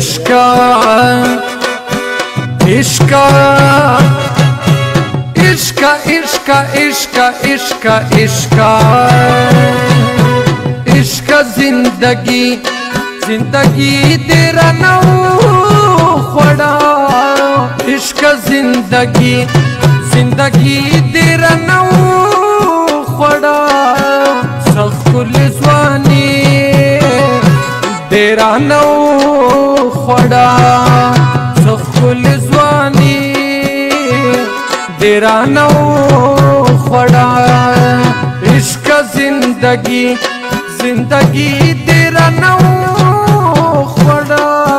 इश्का इश्का इश्का इश्का इश्का इश्का इश्का इश्का जिंदगी जिंदगी तेरा नौ खोड़ा इश्का जिंदगी जिंदगी तेरा नौ खोड़ा सखुल जवानी तेरा नौ खोड़ा सखुल जवानी तेरा नौ खोड़ा इश्का जिंदगी जिंदगी तेरा नौ खोड़ा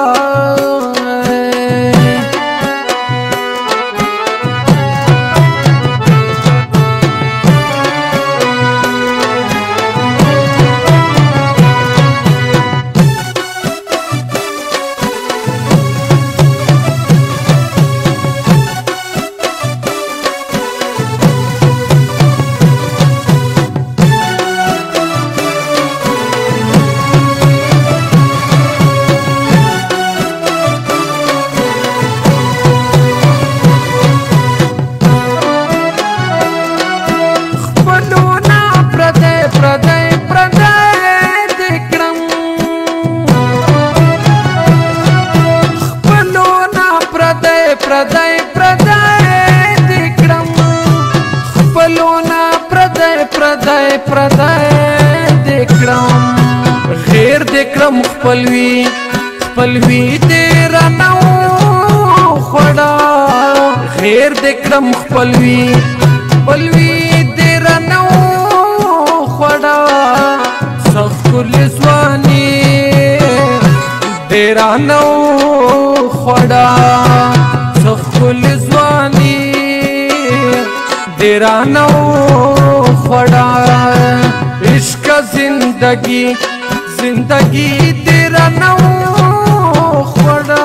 प्रदय प्रदय दिक्रम पलोना प्रदय प्रदय प्रदय दिक्रम गैर दिक्रम पलवी पलवी तेरा नौ खोड़ा गैर दिक्रम पलवी पलवी तेरा नौ खोड़ा सखुल जवानी तेरा नौ खोड़ा सखुल जवानी तेरा नौ खोड़ा इश्का जिंदगी जिंदगी तेरा नौ खोड़ा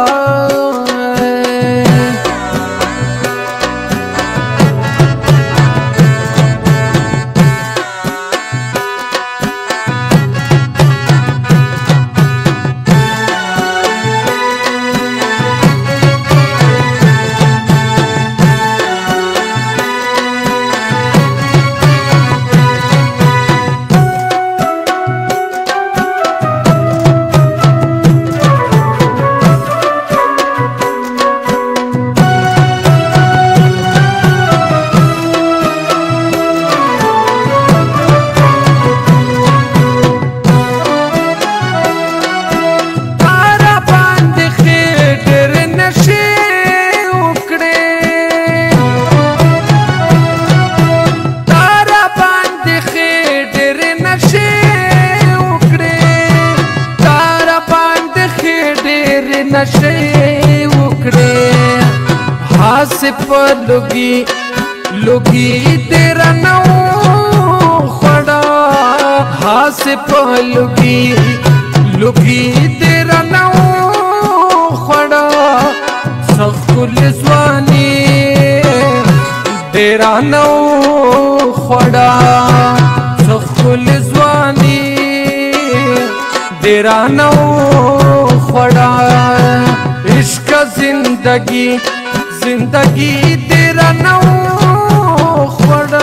नशे उखड़े हाथ से पर लुगी लुगी तेरा नौ खोड़ा हाथ से पर लुगी लुगी तेरा नौ खोड़ा सखुल जवानी तेरा नौ खोड़ा सखुल जवानी तेरा नौ खोड़ा इश्का जिंदगी जिंदगी तेरा नौ खोड़ा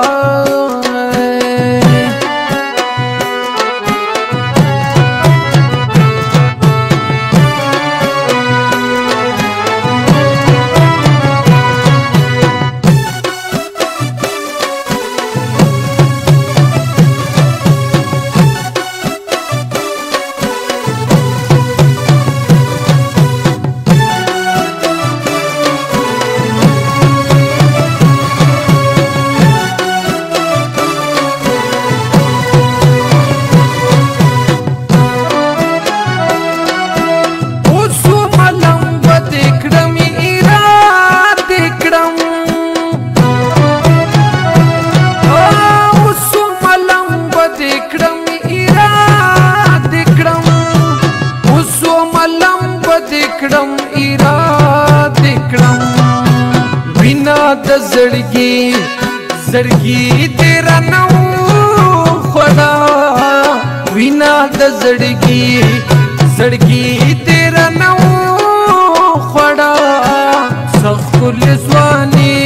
जड़गी जड़गी तेरा नौ खोड़ा बिना जड़गी زړګي تیرا نو خړا سخل ځواني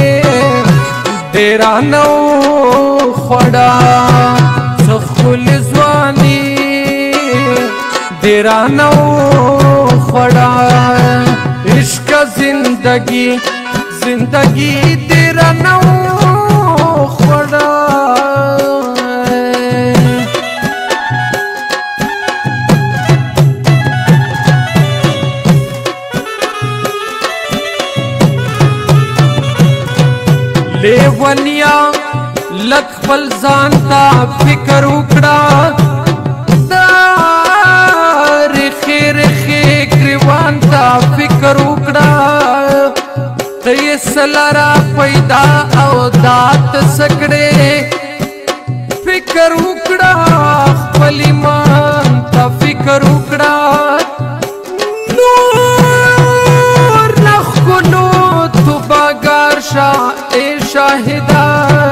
تیرا نو خړا سخل ځواني تیرا نو خړا عشق زندگی زندگی تیرا نو خړا لیونیا لک خپل ځان ته فکر وکړه دا رخې رخې ګریوان ته فکر وکړه ته یې سلرا پیدا او دات سکړې فکر وکړه خپل ایمان ته فکر وکړه نور نخلو تو باګار شاه شاهدا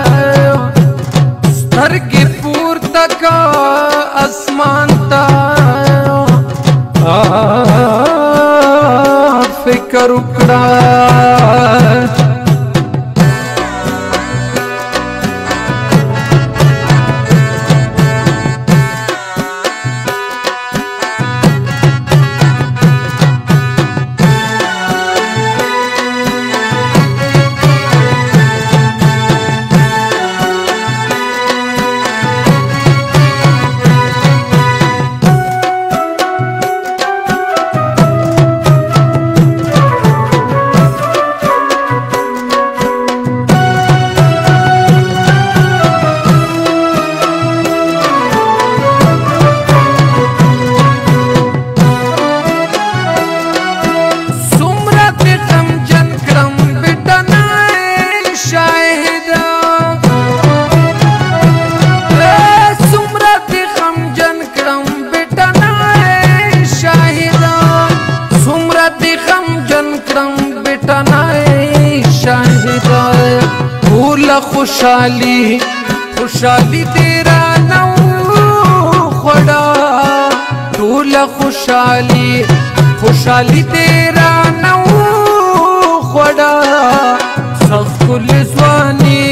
سترګې پورته کا اسمان ته فکر وکړه خوشحالی خوشحالی تیرا نو خړا ټول خوشحالی خوشحالی تیرا نو خړا سخل ځواني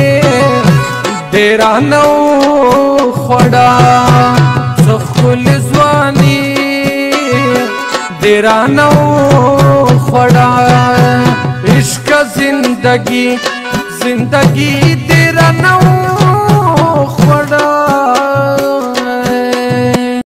تیرا نو خړا سخل ځواني تیرا نو خړا عشق زندگی زندگی تیرا نو خړا